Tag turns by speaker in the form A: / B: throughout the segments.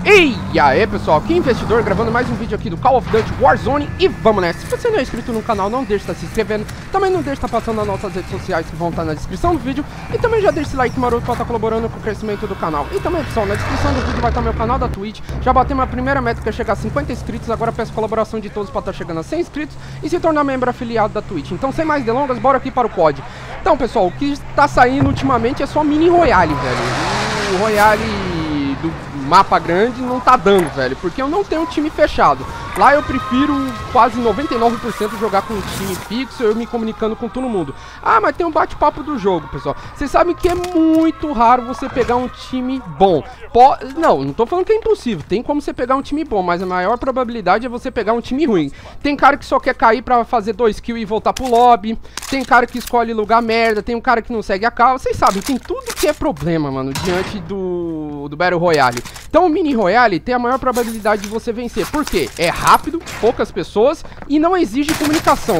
A: E aí pessoal, aqui é Investidor, gravando mais um vídeo aqui do Call of Duty Warzone. E vamos nessa. Se você não é inscrito no canal, não deixe de estar se inscrevendo. Também não deixe de estar passando nas nossas redes sociais que vão estar na descrição do vídeo. E também já deixe esse like maroto para estar colaborando com o crescimento do canal. E também pessoal, na descrição do vídeo vai estar meu canal da Twitch. Já batemos a primeira meta que é chegar a 50 inscritos. Agora peço colaboração de todos para estar chegando a 100 inscritos e se tornar membro afiliado da Twitch. Então sem mais delongas, bora aqui para o COD. Então pessoal, o que está saindo ultimamente é só mini Royale, velho. O Royale do mapa grande não tá dando, velho, porque eu não tenho um time fechado. Lá eu prefiro quase 99% jogar com um time fixo, eu me comunicando com todo mundo. Ah, mas tem um bate-papo do jogo, pessoal. Vocês sabem que é muito raro você pegar um time bom. Não tô falando que é impossível, tem como você pegar um time bom, mas a maior probabilidade é você pegar um time ruim. Tem cara que só quer cair pra fazer 2 kills e voltar pro lobby. Tem cara que escolhe lugar merda, tem um cara que não segue a causa. Vocês sabem, tem tudo que é problema, mano, diante do Battle Royale. Então o Mini Royale tem a maior probabilidade de você vencer. Por quê? É rápido, poucas pessoas e não exige comunicação.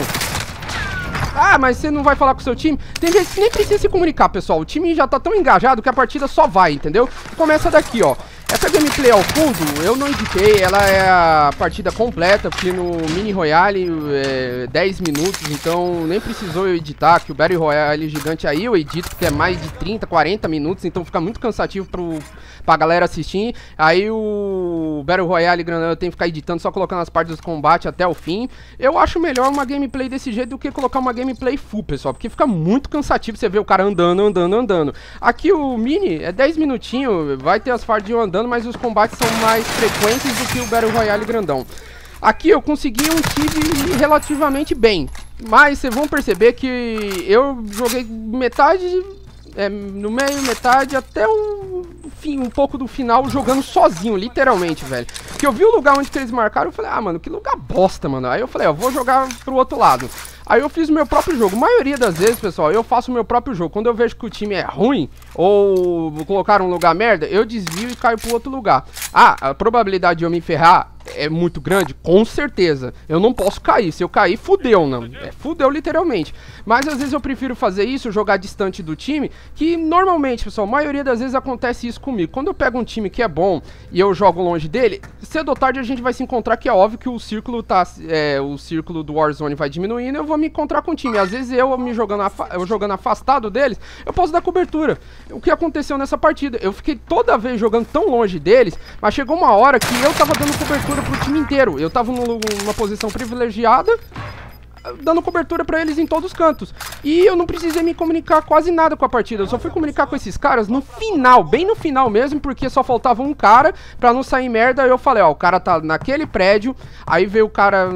A: Ah, mas você não vai falar com o seu time? Tem gente que nem precisa se comunicar, pessoal. O time já tá tão engajado que a partida só vai, entendeu? Começa daqui, ó. Essa gameplay ao fundo, eu não editei, ela é a partida completa, porque no Mini Royale é 10 minutos, então nem precisou eu editar, que o Battle Royale gigante aí eu edito, porque é mais de 30, 40 minutos, então fica muito cansativo pra galera assistir. Aí o Battle Royale grandão eu tenho que ficar editando, só colocando as partes dos combates até o fim. Eu acho melhor uma gameplay desse jeito do que colocar uma gameplay full, pessoal, porque fica muito cansativo você ver o cara andando. Aqui o Mini é 10 minutinhos, vai ter as partes de eu andando, mas os combates são mais frequentes do que o Battle Royale grandão. Aqui eu consegui um time relativamente bem, mas vocês vão perceber que eu joguei metade, no meio, metade, até o fim, um pouco do final, jogando sozinho, literalmente, velho. Porque eu vi o lugar onde que eles marcaram, eu falei, ah, mano, que lugar bosta, mano. Aí eu falei, ó, vou jogar pro outro lado. Aí eu fiz o meu próprio jogo. A maioria das vezes, pessoal, eu faço o meu próprio jogo. Quando eu vejo que o time é ruim, ou colocar um lugar merda, eu desvio e caio pro outro lugar. Ah, a probabilidade de eu me ferrar é muito grande? Com certeza. Eu não posso cair. Se eu cair, fudeu, não. Fudeu literalmente. Mas às vezes eu prefiro fazer isso, jogar distante do time, que normalmente, pessoal, a maioria das vezes acontece isso comigo. Quando eu pego um time que é bom e eu jogo longe dele, cedo ou tarde a gente vai se encontrar, que é óbvio que o círculo o círculo do Warzone vai diminuindo, eu vou me encontrar com o time. Às vezes eu jogando afastado deles, eu posso dar cobertura. O que aconteceu nessa partida? Eu fiquei toda vez jogando tão longe deles, mas chegou uma hora que eu tava dando cobertura pro time inteiro. Eu tava numa posição privilegiada, dando cobertura pra eles em todos os cantos. E eu não precisei me comunicar quase nada com a partida. Eu só fui comunicar com esses caras no final, bem no final mesmo, porque só faltava um cara pra não sair merda. Eu falei, ó, o cara tá naquele prédio. Aí veio o cara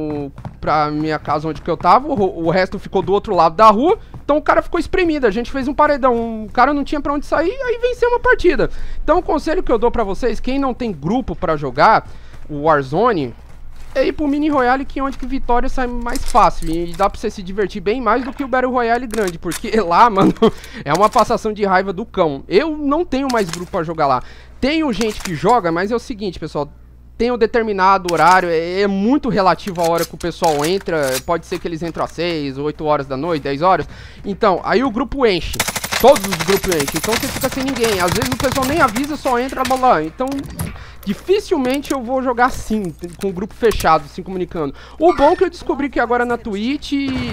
A: pra minha casa onde que eu tava, o resto ficou do outro lado da rua. Então o cara ficou espremido, a gente fez um paredão, o cara não tinha pra onde sair, aí venceu uma partida. Então o conselho que eu dou pra vocês, quem não tem grupo pra jogar o Warzone, é ir pro Mini Royale, que é onde que vitória sai mais fácil. E dá pra você se divertir bem mais do que o Battle Royale grande, porque lá, mano, é uma passação de raiva do cão. Eu não tenho mais grupo pra jogar lá. Tenho gente que joga, mas é o seguinte, pessoal, tem um determinado horário, é muito relativo à hora que o pessoal entra. Pode ser que eles entram às 6, 8 horas da noite, 10 horas. Então, aí o grupo enche. Todos os grupos enchem. Então você fica sem ninguém. Às vezes o pessoal nem avisa, só entra lá. Então, dificilmente eu vou jogar assim, com o grupo fechado, se comunicando. O bom é que eu descobri que agora na Twitch,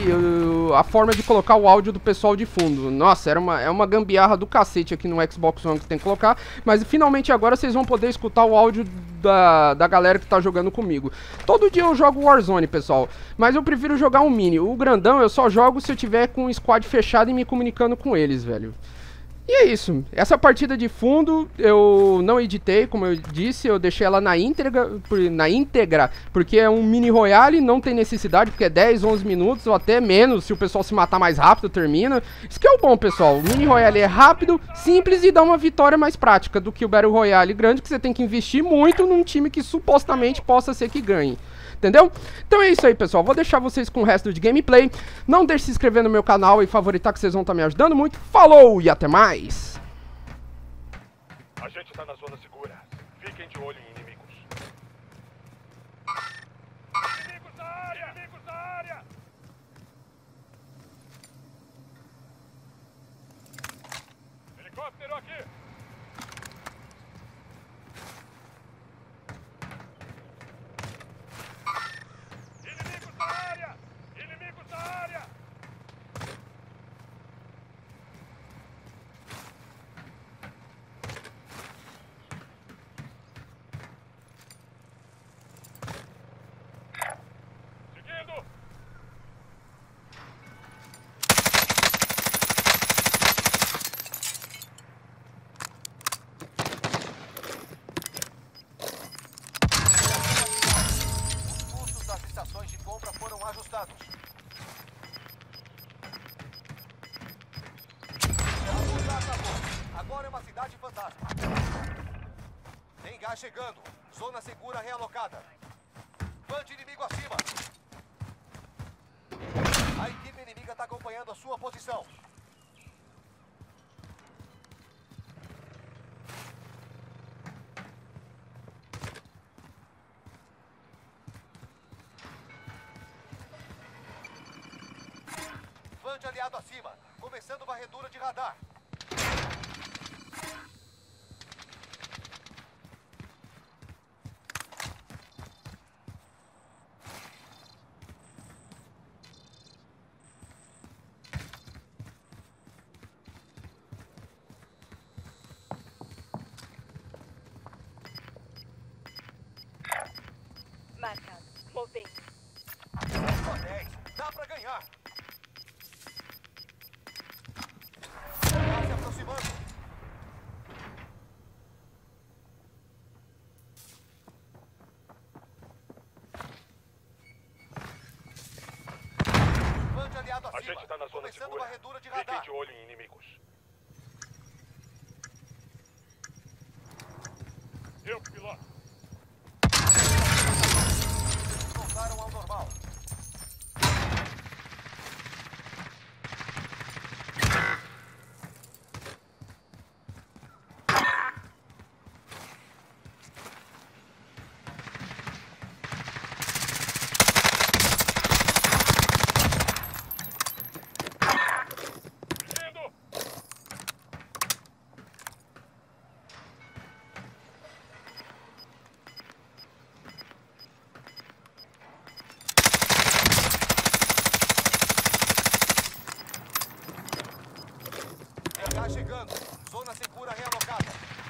A: a forma de colocar o áudio do pessoal de fundo. Nossa, é uma gambiarra do cacete aqui no Xbox One que tem que colocar. Mas finalmente agora vocês vão poder escutar o áudio da galera que tá jogando comigo. Todo dia eu jogo Warzone, pessoal, mas eu prefiro jogar um Mini. O grandão eu só jogo se eu tiver com um squad fechado e me comunicando com eles, velho. E é isso, essa partida de fundo eu não editei, como eu disse, eu deixei ela na íntegra, porque é um Mini Royale, não tem necessidade, porque é 10, 11 minutos ou até menos, se o pessoal se matar mais rápido, termina. Isso que é o bom, pessoal, o Mini Royale é rápido, simples e dá uma vitória mais prática do que o Battle Royale grande, que você tem que investir muito num time que supostamente possa ser que ganhe. Entendeu? Então é isso aí, pessoal. Vou deixar vocês com o resto de gameplay. Não deixe de se inscrever no meu canal e favoritar, que vocês vão estar me ajudando muito. Falou e até mais!
B: A gente tá na zona segura. Fiquem de olho em inimigos. Inimigos na área! Inimigos na área! Helicóptero aqui!
C: RH chegando. Zona segura realocada. Van de inimigo acima. A equipe inimiga está acompanhando a sua posição. Van de aliado acima. Começando varredura de radar.
D: Marcado. Movendo.
C: Só 10. Dá pra ganhar. Se aproximando. Van de aliado
B: A
C: acima.
B: gente tá na zona
C: Começando
B: segura.
C: varredura de
B: Fiquem
C: radar.
B: de olho em inimigos. Eu que piloto.
C: Voltaram ao normal.
B: Indo!
C: RH chegando. Zona segura realocada.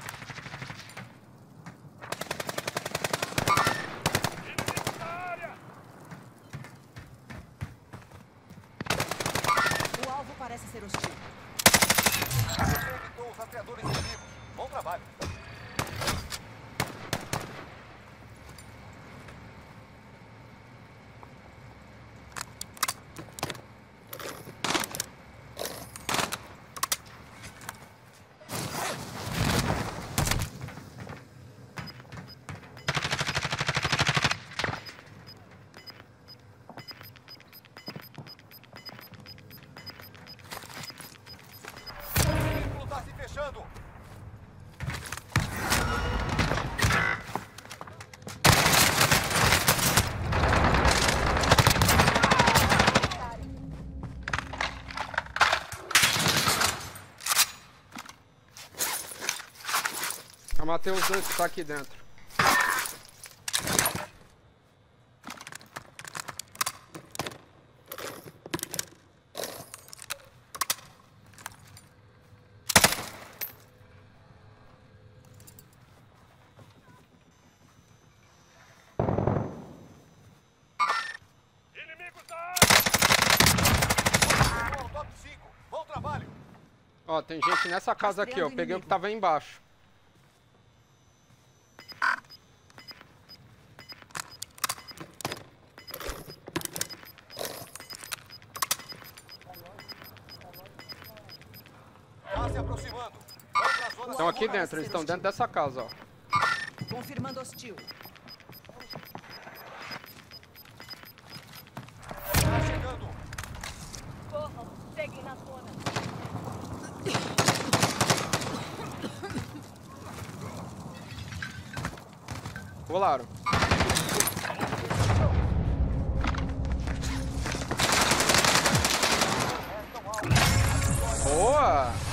B: Inimigos na área!
E: O alvo parece ser hostil.
C: Você evitou os rastreadores inimigos. Bom trabalho. O círculo tá se fechando.
A: Eu matei os dois que tá aqui dentro.
B: Inimigos na área!
C: Chegou ao top 5. Bom trabalho.
A: Ó, tem gente nessa casa aqui, ó. Peguei o que tava aí embaixo.
C: Tá se aproximando. Vão pra zona
A: Estão aqui
C: segura.
A: dentro, eles estão dentro dessa casa, ó.
E: Confirmando hostil.
C: Tá chegando.
D: Corram. Seguem na zona.
A: Rolaram. Boa!